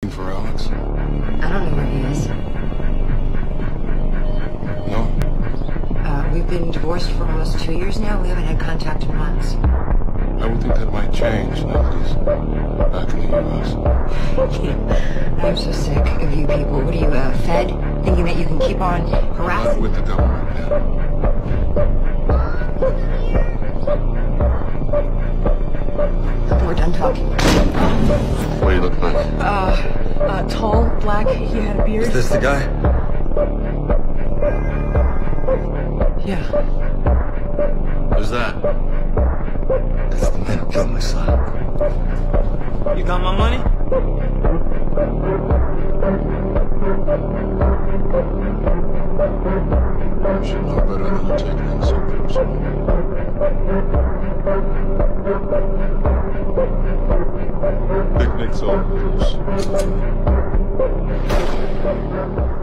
For Alex? I don't know where he is. No? We've been divorced for almost 2 years now. We haven't had contact in months. I would think that might change now that he's back in the U.S. I'm so sick of you people. What are you, Fed? Thinking that you can keep on Not harassing? with the government now. We're done talking. What do you look like? Tall, black, he had a beard. Is this the guy? Yeah. Who's that? That's the man who killed my son. You got my money? You should know better than to take things so personal. Picnic's over, Bruce.